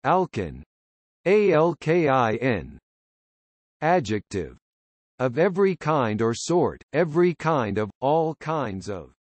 alkin, alkin. Adjective. Of every kind or sort, every kind of, all kinds of.